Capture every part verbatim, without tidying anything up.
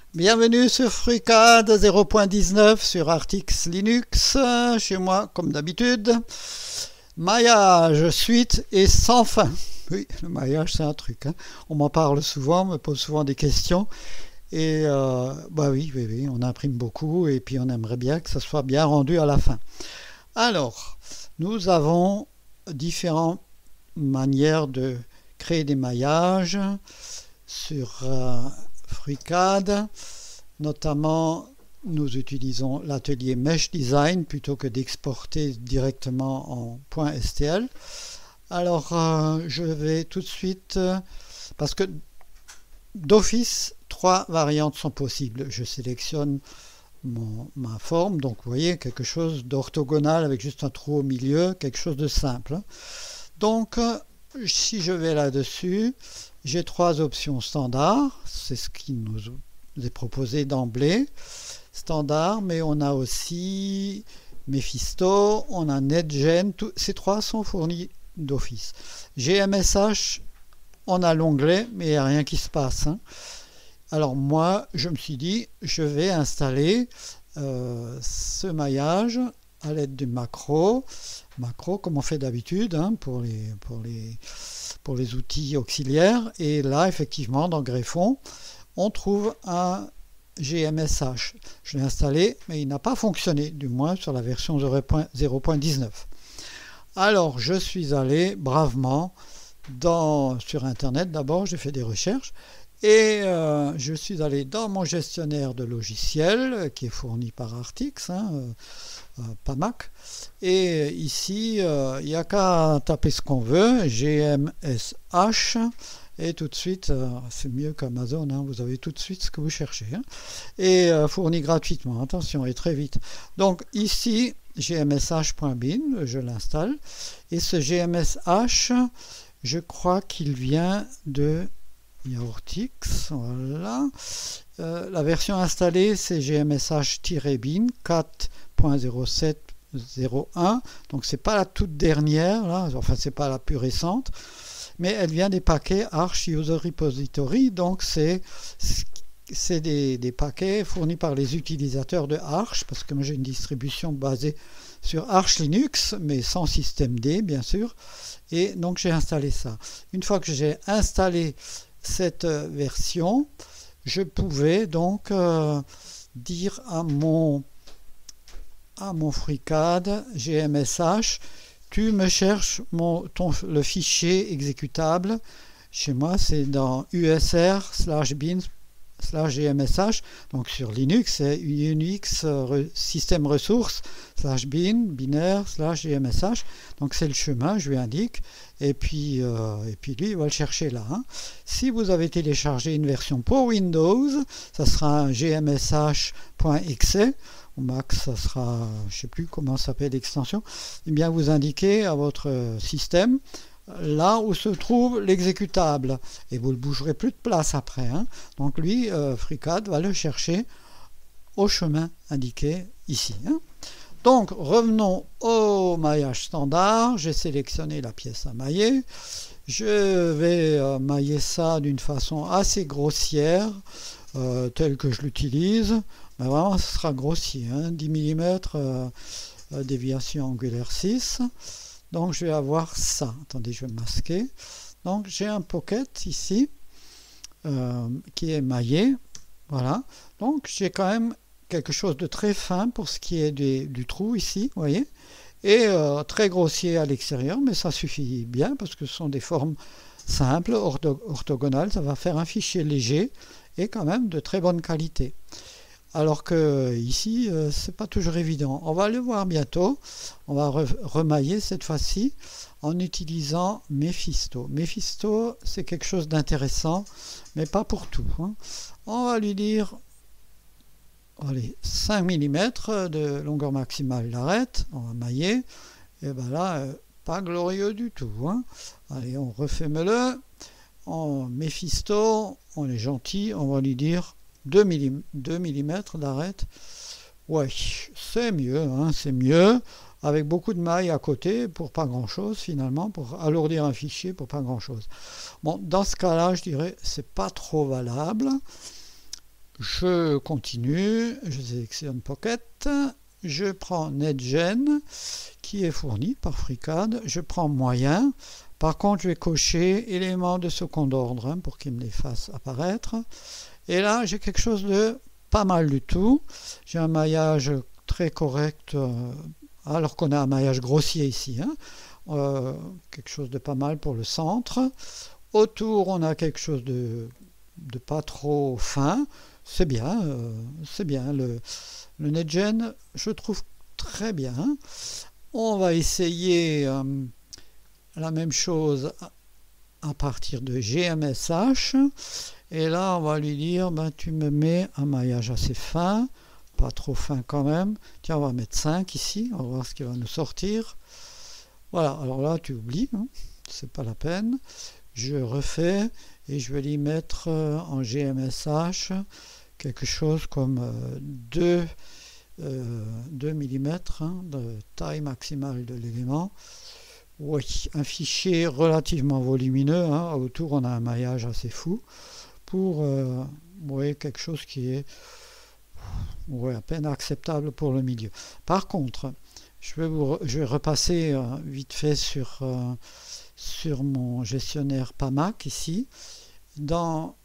Bienvenue sur FreeCAD zéro point dix-neuf sur Artix Linux. Chez moi, comme d'habitude, maillage, suite et sans fin. Oui, le maillage, c'est un truc, hein. On m'en parle souvent, on me pose souvent des questions. Et euh, bah oui, oui, oui, on imprime beaucoup et puis on aimerait bien que ça soit bien rendu à la fin. Alors, nous avons différentes manières de créer des maillages sur euh, FreeCAD. Notamment, nous utilisons l'atelier Mesh Design plutôt que d'exporter directement en .stl. Alors, euh, je vais tout de suite, euh, parce que d'office, trois variantes sont possibles. Je sélectionne mon, ma forme, donc vous voyez, quelque chose d'orthogonal avec juste un trou au milieu, quelque chose de simple. Donc, euh, si je vais là-dessus, j'ai trois options standard, c'est ce qui nous est proposé d'emblée, standard, mais on a aussi Mephisto, on a NetGen, tout, ces trois sont fournis d'office. G M S H, on a l'onglet, mais il n'y a rien qui se passe, hein. Alors moi, je me suis dit, je vais installer euh, ce maillage à l'aide du macro, macro comme on fait d'habitude, hein, pour les, pour les, pour les outils auxiliaires. Et là, effectivement, dans Greffon, on trouve un G M S H. Je l'ai installé, mais il n'a pas fonctionné, du moins sur la version zéro point dix-neuf. Alors, je suis allé bravement dans, sur Internet. D'abord, j'ai fait des recherches. Et euh, je suis allé dans mon gestionnaire de logiciels qui est fourni par Artix, hein, euh, euh, pas Mac. Et ici, euh, il n'y a qu'à taper ce qu'on veut, G M S H, et tout de suite, euh, c'est mieux qu'Amazon, hein, vous avez tout de suite ce que vous cherchez, hein, et euh, fourni gratuitement, attention, et très vite. Donc ici, G M S H point bin, je l'installe, et ce G M S H, je crois qu'il vient de Yaurtix, voilà. Euh, la version installée, c'est G M S H-bin quatre point zéro sept zéro un, donc c'est pas la toute dernière, là. Enfin c'est pas la plus récente, mais elle vient des paquets Arch User Repository, donc c'est c'est des, des paquets fournis par les utilisateurs de Arch, parce que moi j'ai une distribution basée sur Arch Linux, mais sans système D bien sûr, et donc j'ai installé ça. Une fois que j'ai installé cette version, je pouvais donc euh, dire à mon à mon FreeCAD G M S H, tu me cherches mon, ton, le fichier exécutable. Chez moi, c'est dans usr slash bin slash gmsh. Donc sur Linux, c'est Unix re, système ressources slash bin binaire slash gmsh. Donc c'est le chemin, je lui indique. Et puis, euh, et puis lui, il va le chercher là, hein. Si vous avez téléchargé une version pour Windows, ça sera un gmsh.exe. Au Mac, ça sera, je ne sais plus comment s'appelle l'extension. Eh bien, vous indiquez à votre système là où se trouve l'exécutable. Et vous ne bougerez plus de place après, hein. Donc lui, euh, FreeCAD va le chercher au chemin indiqué ici, hein. Donc, revenons au maillage standard. J'ai sélectionné la pièce à mailler. Je vais euh, mailler ça d'une façon assez grossière, euh, telle que je l'utilise. Mais vraiment, ce sera grossier, hein, dix millimètres, euh, euh, déviation angulaire six. Donc, je vais avoir ça. Attendez, je vais masquer. Donc, j'ai un pocket ici euh, qui est maillé. Voilà. Donc, j'ai quand même quelque chose de très fin pour ce qui est des, du trou ici, vous voyez, et euh, très grossier à l'extérieur, mais ça suffit bien parce que ce sont des formes simples, ortho orthogonales, ça va faire un fichier léger et quand même de très bonne qualité. Alors que ici, euh, c'est pas toujours évident. On va le voir bientôt. On va re remailler cette fois-ci en utilisant Mephisto. Mephisto, c'est quelque chose d'intéressant, mais pas pour tout, hein. On va lui dire allez, cinq millimètres de longueur maximale d'arête, on va mailler, et ben là, euh, pas glorieux du tout, hein. Allez, on refait le, en Mephisto, on est gentil, on va lui dire deux millimètres d'arête. Ouais, c'est mieux, hein, c'est mieux, avec beaucoup de mailles à côté pour pas grand chose finalement, pour alourdir un fichier pour pas grand chose. Bon, dans ce cas-là, je dirais c'est pas trop valable. je continue, je sélectionne Pocket, je prends NetGen qui est fourni par FreeCAD, je prends moyen. Par contre, je vais cocher éléments de second ordre hein, pour qu'il me les fasse apparaître. Et là, j'ai quelque chose de pas mal du tout. J'ai un maillage très correct, euh, alors qu'on a un maillage grossier ici. Hein. Euh, quelque chose de pas mal pour le centre. Autour, on a quelque chose de, de pas trop fin. C'est bien, euh, c'est bien. Le, le NetGen, je trouve très bien. On va essayer euh, la même chose à partir de G M S H. Et là, on va lui dire, ben, tu me mets un maillage assez fin, pas trop fin quand même. Tiens, on va mettre cinq ici, on va voir ce qui va nous sortir. Voilà, alors là, tu oublies, hein, c'est pas la peine. Je refais et je vais lui mettre euh, en G M S H quelque chose comme euh, deux, euh, deux millimètres hein, de taille maximale de l'élément. Oui, un fichier relativement volumineux, hein, autour on a un maillage assez fou. Pour euh, ouais, quelque chose qui est ouais, à peine acceptable pour le milieu. Par contre, je vais, vous, je vais repasser euh, vite fait sur, euh, sur mon gestionnaire P A M A C ici. Dans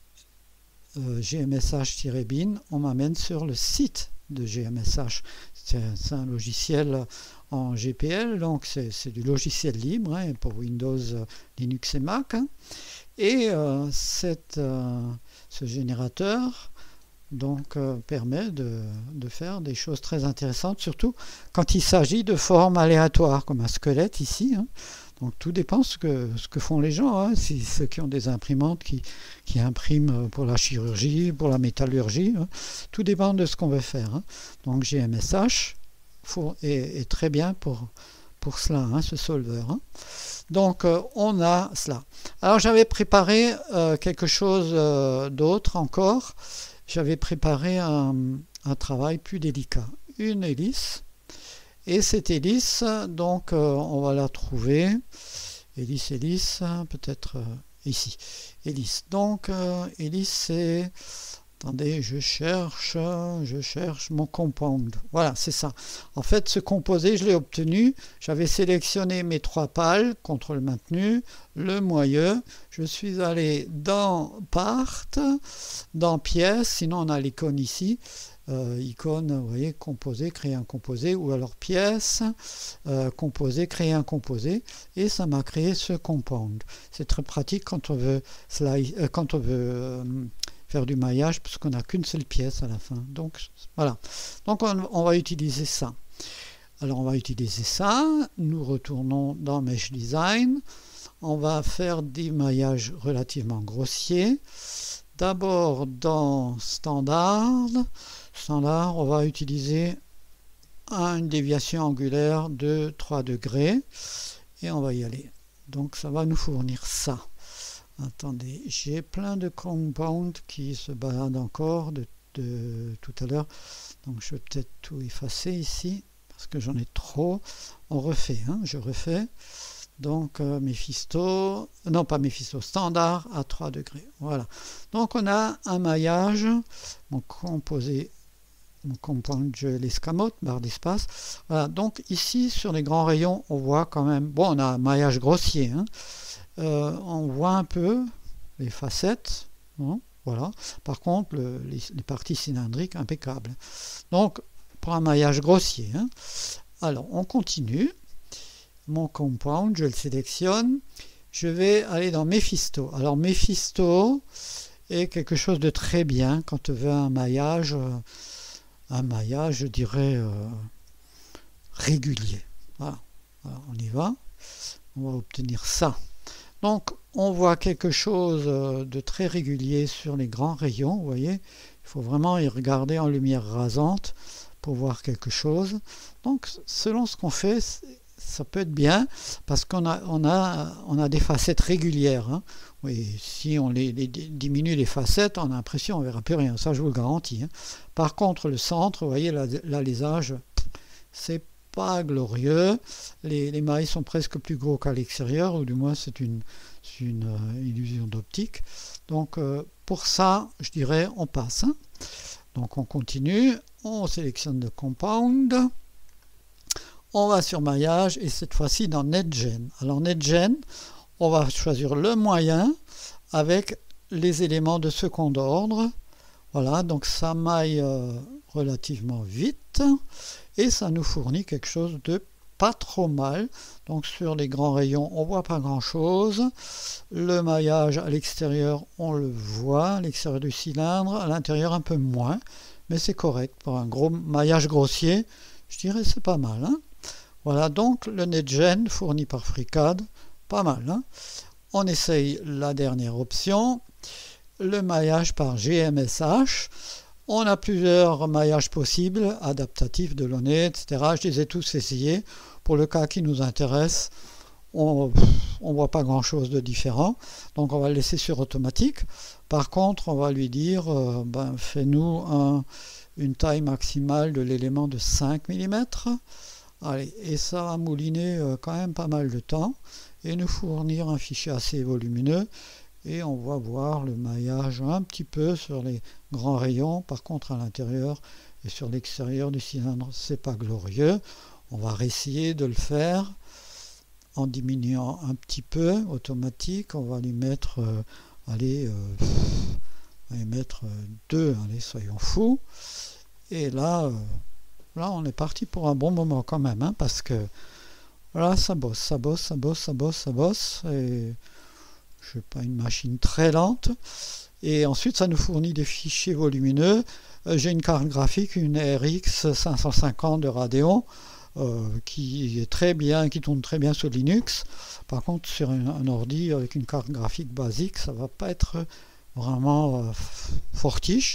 euh, G M S H-bin, on m'amène sur le site de G M S H. C'est un logiciel en G P L, donc c'est du logiciel libre hein, pour Windows, Linux et Mac. Hein. Et euh, cette, euh, ce générateur donc, euh, permet de, de faire des choses très intéressantes, surtout quand il s'agit de formes aléatoires, comme un squelette ici. Hein. Donc tout dépend de ce que, ce que font les gens. Hein. Si ceux qui ont des imprimantes qui, qui impriment pour la chirurgie, pour la métallurgie, hein. Tout dépend de ce qu'on veut faire. Hein. Donc G M S H faut, est, est très bien pour, pour cela, hein, ce solver. Hein. Donc euh, on a cela. Alors j'avais préparé euh, quelque chose euh, d'autre encore. J'avais préparé un, un travail plus délicat. Une hélice. Et cette hélice, donc euh, on va la trouver. Hélice, hélice, peut-être euh, ici. Hélice. Donc euh, hélice c'est... Attendez, je cherche, je cherche mon compound. Voilà, c'est ça. En fait, ce composé, je l'ai obtenu. J'avais sélectionné mes trois pales, contrôle maintenu, le moyeu. Je suis allé dans Part, dans Pièces, sinon on a l'icône ici. Euh, icône, vous voyez, composé, créer un composé, ou alors Pièces, euh, composé, créer un composé. Et ça m'a créé ce compound. C'est très pratique quand on veut, slide, euh, quand on veut euh, faire du maillage parce qu'on n'a qu'une seule pièce à la fin. Donc voilà. Donc on, on va utiliser ça. Alors on va utiliser ça. Nous retournons dans Mesh Design. On va faire des maillages relativement grossiers. D'abord dans Standard. Standard, on va utiliser une déviation angulaire de trois degrés. Et on va y aller. Donc ça va nous fournir ça. Attendez, j'ai plein de compounds qui se baladent encore de, de tout à l'heure. Donc je vais peut-être tout effacer ici parce que j'en ai trop. On refait, hein, je refais. Donc euh, Mephisto, non pas Mephisto, standard à trois degrés. Voilà. Donc on a un maillage, mon composé, mon compound, je l'escamote, barre d'espace. Voilà. Donc ici sur les grands rayons, on voit quand même, bon on a un maillage grossier, hein. Euh, on voit un peu les facettes, bon, voilà. Par contre le, les, les parties cylindriques impeccables. Donc pour un maillage grossier, hein. Alors on continue. Mon compound, je le sélectionne. Je vais aller dans Mephisto. Alors Mephisto est quelque chose de très bien quand on veut un maillage, euh, un maillage, je dirais euh, régulier. Voilà. Alors on y va. On va obtenir ça. Donc on voit quelque chose de très régulier sur les grands rayons, vous voyez. Il faut vraiment y regarder en lumière rasante pour voir quelque chose. Donc selon ce qu'on fait, ça peut être bien parce qu'on a, on a, on a des facettes régulières. Hein. Oui, si on les, les diminue les facettes, on a l'impression qu'on ne verra plus rien, ça je vous le garantis. Hein. Par contre le centre, vous voyez, l'alésage, c'est pas glorieux, les, les mailles sont presque plus gros qu'à l'extérieur, ou du moins c'est une, une euh, illusion d'optique. Donc euh, pour ça, je dirais, on passe. Hein. Donc on continue, on sélectionne le compound, on va sur maillage et cette fois-ci dans NetGen. Alors NetGen, on va choisir le moyen avec les éléments de second ordre. Voilà, donc ça maille euh, relativement vite et ça nous fournit quelque chose de pas trop mal. Donc sur les grands rayons, on voit pas grand chose. Le maillage à l'extérieur, on le voit, à l'extérieur du cylindre, à l'intérieur un peu moins, mais c'est correct. Pour un gros maillage grossier, je dirais c'est pas mal. Hein. Voilà donc le NetGen fourni par FreeCAD, pas mal. Hein. On essaye la dernière option, le maillage par G M S H. On a plusieurs maillages possibles, adaptatifs, de Delaunay, et cetera. Je les ai tous essayés. Pour le cas qui nous intéresse, on ne voit pas grand chose de différent. Donc on va le laisser sur automatique. Par contre, on va lui dire, euh, ben, fais-nous un, une taille maximale de l'élément de cinq millimètres. Allez, et ça va mouliner euh, quand même pas mal de temps et nous fournir un fichier assez volumineux. Et on va voir le maillage un petit peu sur les grands rayons. Par contre, à l'intérieur et sur l'extérieur du cylindre, c'est pas glorieux. On va réessayer de le faire en diminuant un petit peu, automatique. On va lui mettre, euh, allez, euh, on va lui mettre deux, allez, soyons fous. Et là, euh, là, on est parti pour un bon moment quand même, hein, parce que là, ça bosse, ça bosse, ça bosse, ça bosse, ça bosse. Et je n'ai pas une machine très lente. Et ensuite, ça nous fournit des fichiers volumineux. Euh, J'ai une carte graphique, une R X cinq cent cinquante de Radeon. Euh, qui est très bien, qui tourne très bien sur Linux. Par contre, sur un, un ordi avec une carte graphique basique, ça va pas être vraiment euh, fortiche.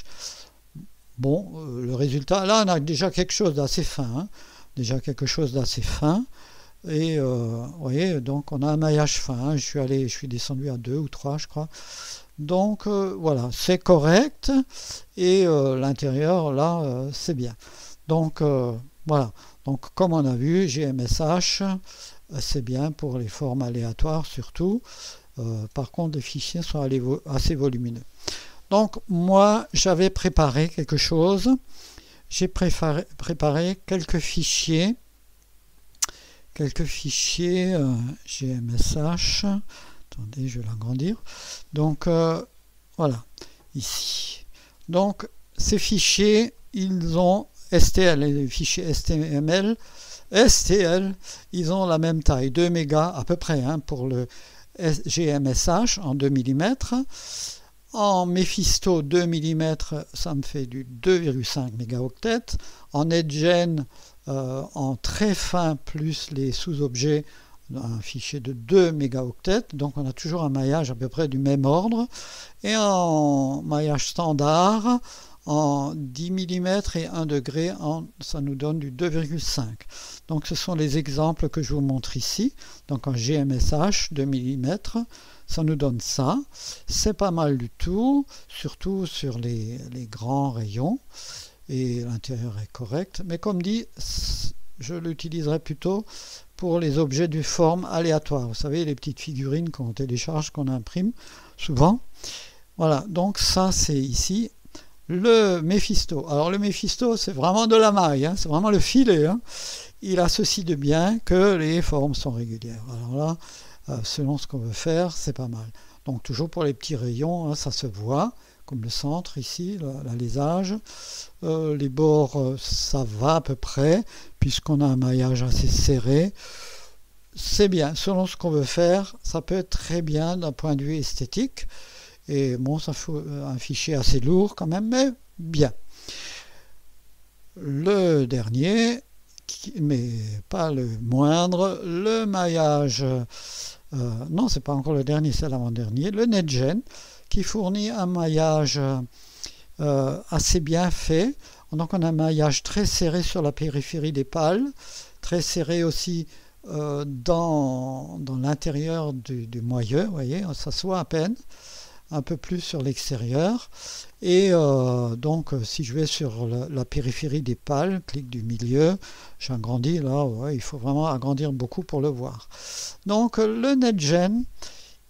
Bon, euh, le résultat, là, on a déjà quelque chose d'assez fin, hein, déjà quelque chose d'assez fin. Et euh, vous voyez, donc on a un maillage fin. Hein, je suis allé, je suis descendu à deux ou trois, je crois. Donc euh, voilà, c'est correct. Et euh, l'intérieur, là, euh, c'est bien. Donc euh, voilà. Donc comme on a vu, G M S H, c'est bien pour les formes aléatoires surtout. Euh, par contre, les fichiers sont assez volumineux. Donc moi, j'avais préparé quelque chose. J'ai préparé, préparé quelques fichiers. Quelques fichiers euh, G M S H. Attendez, je vais l'agrandir. Donc euh, voilà, ici. Donc ces fichiers, ils ont S T L, les fichiers S T M L, S T L, ils ont la même taille, deux mégas à peu près, hein, pour le G M S H en deux millimètres. En Mephisto deux millimètres, ça me fait du deux virgule cinq mégaoctets. En NetGen, euh, en très fin plus les sous-objets, un fichier de deux mégaoctets. Donc on a toujours un maillage à peu près du même ordre. Et en maillage standard, en dix millimètres et un degré, en, ça nous donne du deux virgule cinq. Donc ce sont les exemples que je vous montre ici. Donc en G M S H deux millimètres, ça nous donne ça. C'est pas mal du tout, surtout sur les, les grands rayons. Et l'intérieur est correct. Mais comme dit, je l'utiliserai plutôt pour les objets de forme aléatoire. Vous savez, les petites figurines qu'on télécharge, qu'on imprime souvent. Voilà, donc ça c'est ici. Le Mephisto. Alors le Mephisto, c'est vraiment de la maille, hein, c'est vraiment le filet. Hein. Il a ceci de bien que les formes sont régulières. Alors là, euh, selon ce qu'on veut faire, c'est pas mal. Donc toujours pour les petits rayons, hein, ça se voit, comme le centre ici, l'alésage. Euh, les bords, euh, ça va à peu près, puisqu'on a un maillage assez serré. C'est bien, selon ce qu'on veut faire, ça peut être très bien d'un point de vue esthétique. Et bon, ça fait un fichier assez lourd quand même, mais bien. Le dernier, mais pas le moindre, le maillage, euh, non, c'est pas encore le dernier, c'est l'avant-dernier, le NetGen, qui fournit un maillage euh, assez bien fait. Donc on a un maillage très serré sur la périphérie des pales, très serré aussi euh, dans, dans l'intérieur du, du moyeu, vous voyez, ça se voit à peine. Un peu plus sur l'extérieur et euh, donc si je vais sur la, la périphérie des pales, clic du milieu, j'agrandis là, ouais, il faut vraiment agrandir beaucoup pour le voir. Donc le NetGen,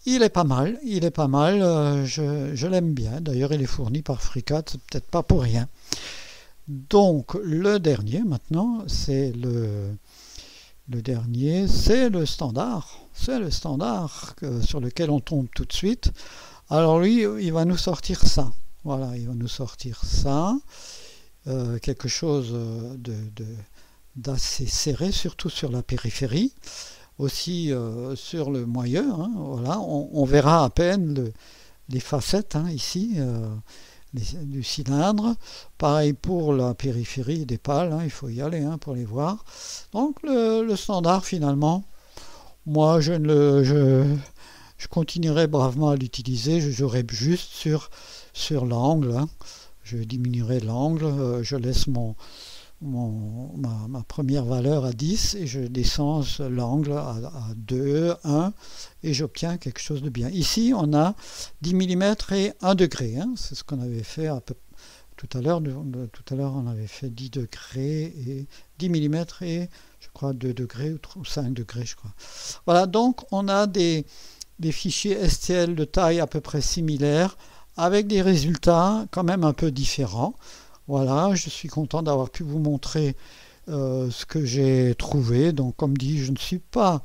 il est pas mal, il est pas mal, euh, je, je l'aime bien. D'ailleurs, il est fourni par FreeCAD, c'est peut-être pas pour rien. Donc, le dernier maintenant, c'est le, le dernier, c'est le standard. C'est le standard que, sur lequel on tombe tout de suite. Alors lui, il va nous sortir ça. Voilà, il va nous sortir ça. Euh, quelque chose de, de, d'assez serré, surtout sur la périphérie. Aussi euh, sur le moyeu. Hein, voilà, on, on verra à peine le, les facettes hein, ici. Euh, du cylindre, pareil pour la périphérie des pales, hein, il faut y aller hein, pour les voir. Donc le, le standard finalement, moi je, ne le, je, je continuerai bravement à l'utiliser, je jouerai juste sur, sur l'angle, hein. Je diminuerai l'angle, euh, je laisse mon, mon, ma, ma première valeur à dix et je descends l'angle à, à deux, un et j'obtiens quelque chose de bien. Ici on a dix millimètres et un degré, hein, c'est ce qu'on avait fait à peu, tout à l'heure. Tout à l'heure on avait fait dix degrés et dix millimètres et je crois deux degrés ou cinq degrés je crois. Voilà, donc on a des, des fichiers S T L de taille à peu près similaires avec des résultats quand même un peu différents. Voilà, je suis content d'avoir pu vous montrer euh, ce que j'ai trouvé. Donc, comme dit, je ne suis pas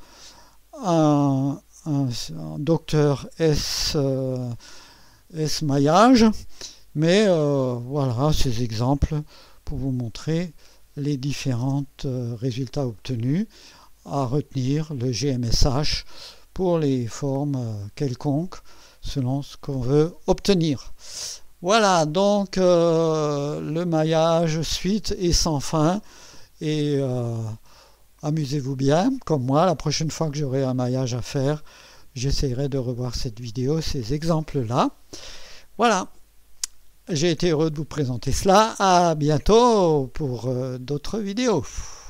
un, un, un docteur S, euh, S maillage, mais euh, voilà ces exemples pour vous montrer les différents euh, résultats obtenus. À retenir le G M S H pour les formes euh, quelconques selon ce qu'on veut obtenir. Voilà, donc euh, le maillage suite est sans fin et euh, amusez-vous bien, comme moi, la prochaine fois que j'aurai un maillage à faire, j'essaierai de revoir cette vidéo, ces exemples-là. Voilà, j'ai été heureux de vous présenter cela, à bientôt pour euh, d'autres vidéos.